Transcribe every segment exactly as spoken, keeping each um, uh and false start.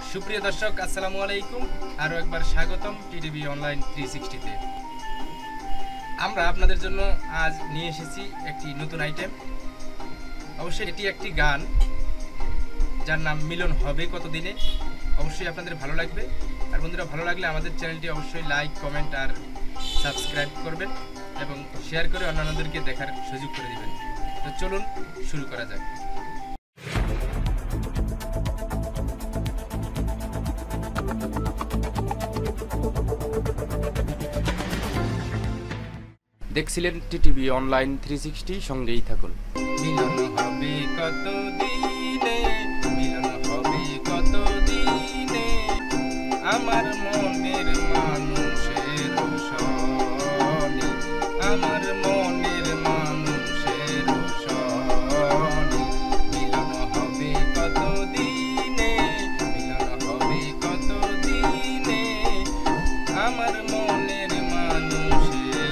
সুপ্রিয় দর্শক, আসসালামু আলাইকুম। আরও একবার স্বাগতম টিটিভি অনলাইন থ্রি সিক্সটিতে। আমরা আপনাদের জন্য আজ নিয়ে এসেছি একটি নতুন আইটেম। অবশ্যই এটি একটি গান যার নাম মিলন হবে কতদিনে। অবশ্যই আপনাদের ভালো লাগবে। আর বন্ধুরা, ভালো লাগলে আমাদের চ্যানেলটি অবশ্যই লাইক, কমেন্ট আর সাবস্ক্রাইব করবেন এবং শেয়ার করে অন্যান্যদেরকে দেখার সুযোগ করে দিবেন। তো চলুন শুরু করা যাক। দেখছিলেন টিটিভি অনলাইন থ্রি সিক্সটি, সঙ্গেই থাকুন। মিলন হবে কত দিনে, মিলন হবে কত দিনে, আমার মনের মানুষের সনে, আমার মনের মানুষের সনে। মিলন হবে কত দিনে, মিলন হবে কত দিনে, আমার মনের মানুষের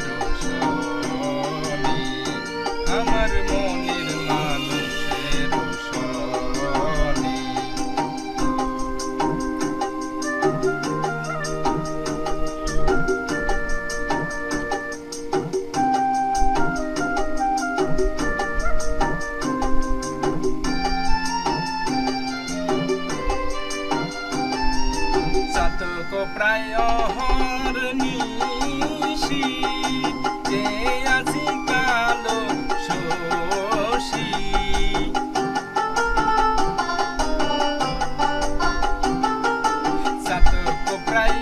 আমার মনের মানুষের সনে। চাতক প্রায় অহর্নিশি যে আছি কালো শোষী, চাতক প্রায়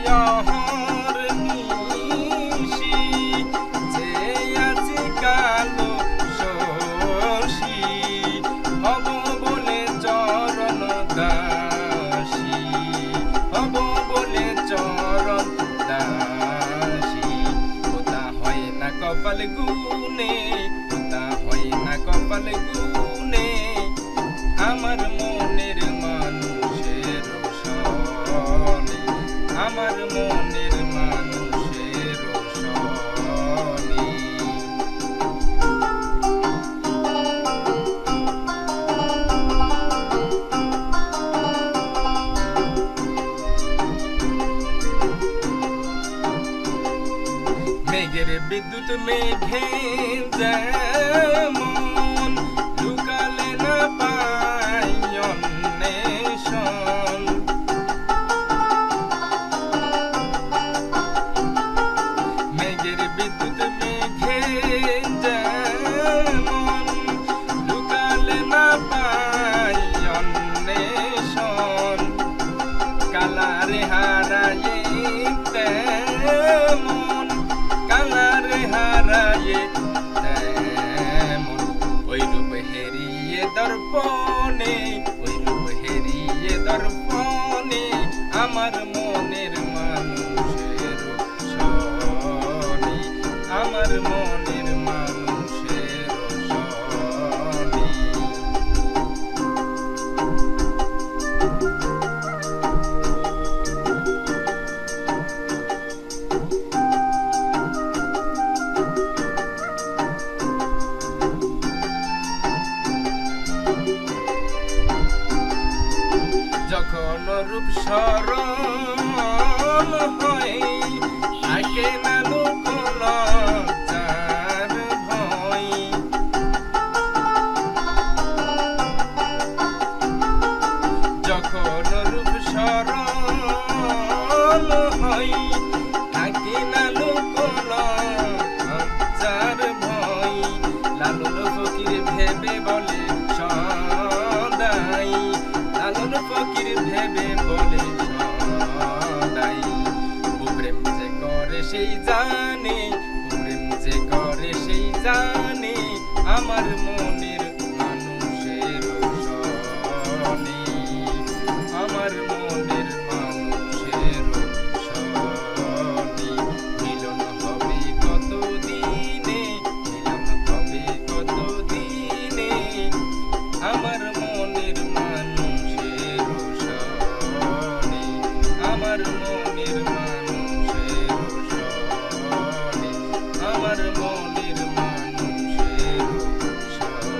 অহর্নিশি যে আছি কালো শোষী, হব বলে চরণ দাসী, হব বলে চরণ দাসী। ওটা হয় না কপাল গুনে, ওটা হয় না কপাল গুনে, আমার মনের মানুষের সনে, আমার মনের মানুষের সনে। মেঘের বিদ্যুৎ মেঘে যেমন লুকালে না পাই অন্বেষণ, মেঘের বিদ্যুৎ মেঘে যেমন লুকালে না পাই অন্বেষণ, কালারে হারায়ে তেমন, কালারে হারায়ে তেমন, ওই রূপ হেরিয়ে দর্পণে, ওই রূপ হেরিয়ে দর্পণে, আমার মনের মানুষের সনে, আমার মনের মানুষের সনে। যখন রূপ স্মরণ হয় থাকে না লোক লজ্জার ভয়, যখন রূপ স্মরণ হয় থাকে না লোক লজ্জার ভয়, লালন ফকির ভেবে বলে সদাই, লালন ফকির ভেবে বলে সদাই, ও প্রেম যে করে সেই জানে, ও প্রেম যে করে সেই জানে, আমার মনের মানুষের সনে, আমার মনের মানুষের সনে। মিলন হবে কত দিনে, মিলন হবে কত দিনে, আমার মনের মানুষের সনে, আমার মনের মানুষের সনে, আমার মনের মানুষের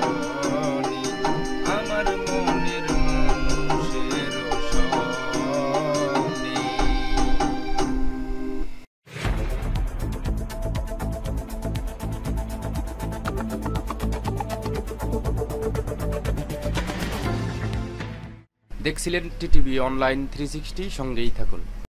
সনে, আমার মনের মানুষের সনে। দেখছিলেন টিটিভি অনলাইন থ্রি সিক্সটি, সঙ্গেই থাকুন।